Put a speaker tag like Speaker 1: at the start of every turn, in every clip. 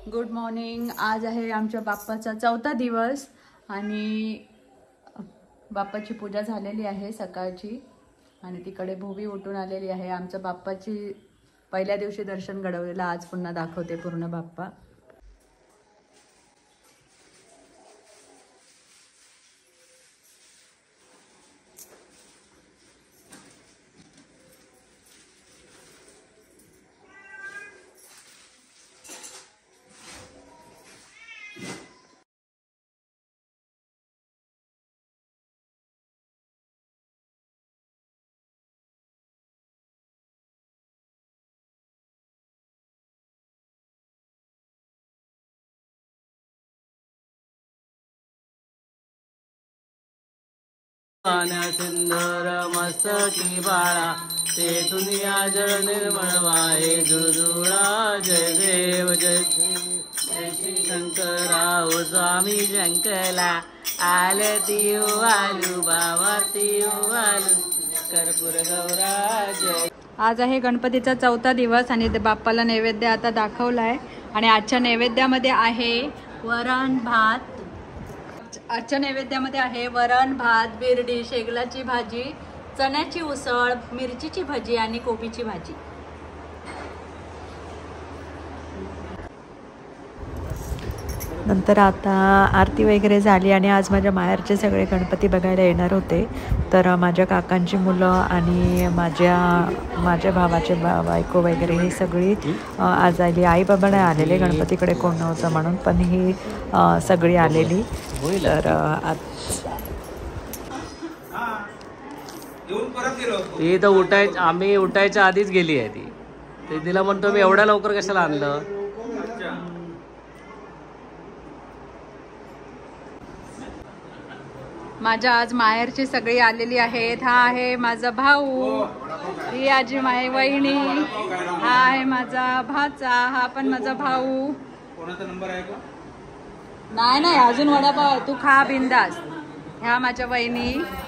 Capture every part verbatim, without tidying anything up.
Speaker 1: Good morning. आज आहे आमच्या बाप्पाचा चौथा दिवस आणि बाप्पाची पूजा झालेली आहे सकाळची आणि तिकडे भोवी उठून आलेली आहे। आमच्या बाप्पाची पहिल्या दिवशी दर्शन घडवलेलं आज पुन्हा दाखवते पूर्ण बाप्पा।
Speaker 2: सिंदूर मस्तकी बाळा ते दुनिया जळ निर्मळ वाहे जुळजुळा। जय देव जय जय श्री शंकराव स्वामी शंकला आले तियो आलू बाबा तियो आलू कर्पूर गौरा जय।
Speaker 1: आज आहे गणपतीचा चौथा दिवस आणि बाप्पाला नैवेद्य आता दाखवलाय आणि आजच्या नैवेद्यामध्ये आहे वरण भात। आजच्या नैवेद्यामध्ये आहे वरण भात, बिरडी, शेगलाची भाजी, चण्याची उसळ, मिरचीची भाजी आणि कोबीची भाजी।
Speaker 3: नंतर आता आरती वगैरे झाली आणि आज माझ्या माहेरचे सगळे गणपती बघायला येणार होते। तर माझ्या काकांची मुलं आणि माझ्या माझ्या भावाचे बा बायको वगैरे ही सगळी आज आली। आई बाबा नाही आलेले, गणपतीकडे कोण नव्हतं म्हणून, पण ही सगळी आलेली। तर आज
Speaker 2: ती तर उठाय आम्ही उठायच्या आधीच गेली आहे ती। ते तिला म्हणतो मी एवढ्या लवकर कशाला आणलं।
Speaker 1: माझ्या आज माहेरची सगळी आलेली आहेत। हा आहे माझा भाऊ, ही आजी माय वहिनी, हा आहे माझा भाचा, हा पण माझा भाऊ। कोणाचा नंबर आहे का? नाही नाही अजून वडापाव आहे, तू खा बिंदास। ह्या माझ्या वहिनी,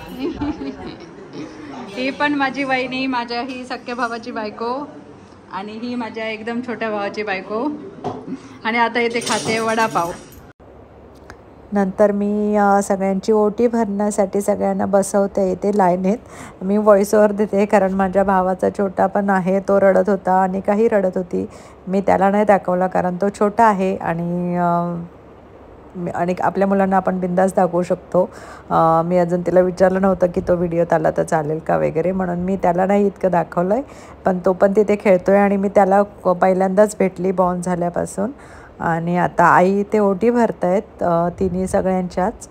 Speaker 1: ही पण माझी वहिनी, माझ्या ही सख्या भावाची बायको आणि ही माझ्या एकदम छोट्या भावाची बायको। आणि आता इथे खाते वडापाव।
Speaker 3: नंतर मी सगळ्यांची ओटी भरण्यासाठी सगळ्यांना बसवते इथे लाईनीत। मी व्हॉइस ओव्हर देते कारण माझ्या भावाचा छोटा पण आहे, तो रडत होता आणि काही रडत होती। मी त्याला नाही दाखवला कारण तो छोटा आहे आणि आणि आपल्या मुलांना आपण बिंदास दाखवू शकतो। मी अजून तिला विचारलं नव्हतं की तो व्हिडिओ आला तर चालेल का वगैरे, म्हणून मी त्याला नाही इतकं दाखवलं आहे। पण तो पण तिथे खेळतो आहे आणि मी त्याला पहिल्यांदाच भेटली बॉर्न झाल्यापासून। आणि आता आई ते ओटी भरतायत तिन्ही सगळ्यांच्याच।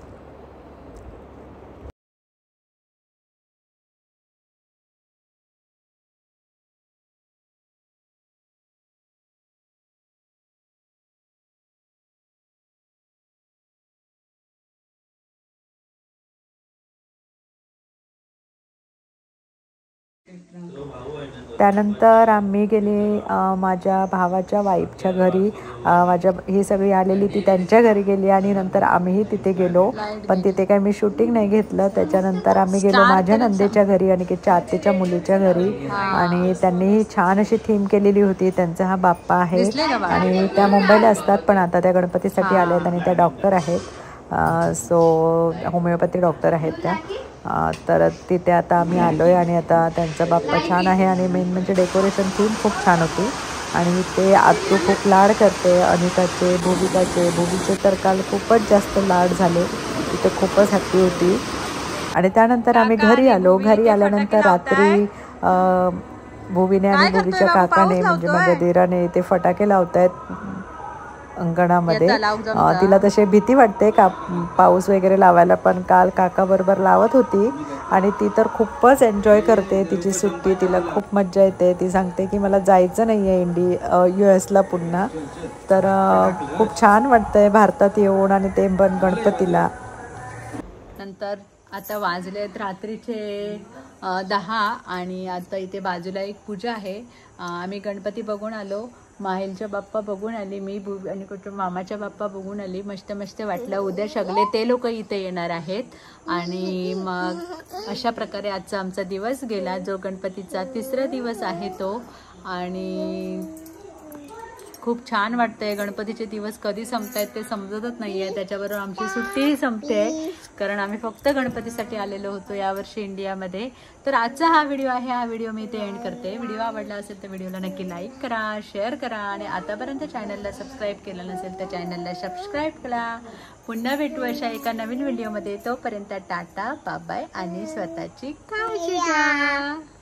Speaker 3: त्यानंतर आम्ही गेली माझ्या भावाच्या वाईफच्या घरी। माझ्या ही सगळी आलेली ती त्यांच्या घरी गेली आणि नंतर आम्हीही तिथे गेलो, पण तिथे काही मी शूटिंग नाही घेतलं। त्याच्यानंतर आम्ही गेलो माझ्या नंदेच्या घरी आणि तिच्या आत्याच्या मुलीच्या घरी आणि त्यांनीही छान अशी थीम केलेली होती। त्यांचा हा बाप्पा आहे आणि त्या मुंबईला असतात पण आता त्या गणपतीसाठी आल्यात आणि त्या डॉक्टर आहेत। सो होमिओपॅथी डॉक्टर आहेत त्या। तर तिथे आता आम्ही आलो आहे आणि आता त्यांचा बाप्पा छान आहे आणि मेन म्हणजे डेकोरेशन थीम खूप छान होती। आणि ते आत्तू खूप लाड करते अनिताचे, भूविकाचे। भूवीचे तर काल खूपच जास्त लाड झाले, तिथे खूपच हॅप्पी होती। आणि त्यानंतर आम्ही घरी आलो। घरी आल्यानंतर रात्री भूवीने आणि भूवीच्या काकाने म्हणजे माझ्या दिराने ते फटाके लावत आहेत अंगणामध्ये। तिला तशी भीती वाटते का पाऊस वगैरे लावायला, पण काल काका बरोबर लावत होती आणि ती तर खूपच एन्जॉय करते तिची सुट्टी। तिला खूप मज्जा येते, ती सांगते की मला जायचं नाही आहे इंडी यू एसला पुन्हा। तर खूप छान वाटतंय भारतात येऊन आणि ते पण गणपतीला।
Speaker 1: नंतर आता वाजलेत रात्रीचे दहा आणि आता इथे बाजूला एक पूजा आहे। आम्ही गणपती बघून आलो, माहेलचा बाप्पा बघून आली मी आणि कुठं मामाचा बाप्पा बघून आली। मस्त मस्त वाटलं। उद्या सगळे ते लोक इथे येणार आहेत आणि मग अशा प्रकारे आजचा आमचा दिवस गेला, जो गणपतीचा तिसरा दिवस आहे तो। आणि खूप छान वाटतंय. गणपतीचे दिवस कधी संपतायत ते समजतच नाहीये. त्याच्याबरोबर आमची सुट्टीही संपते कारण आम्ही फक्त गणपतीसाठी आलेलो होतो यावर्षी इंडियामध्ये. तर आजचा हा व्हिडिओ आहे, हा व्हिडिओ मी इथे एंड करते. व्हिडिओ आवडला असेल तर व्हिडिओला नक्की लाईक करा, शेअर करा आणि आतापर्यंत चॅनलला सबस्क्राईब केलं नसेल तर चॅनलला सबस्क्राईब करा. पुन्हा भेटू अशा एका नवीन व्हिडिओमध्ये. तोपर्यंत टाटा, बाय बाय आणि स्वतःची काळजी घ्या.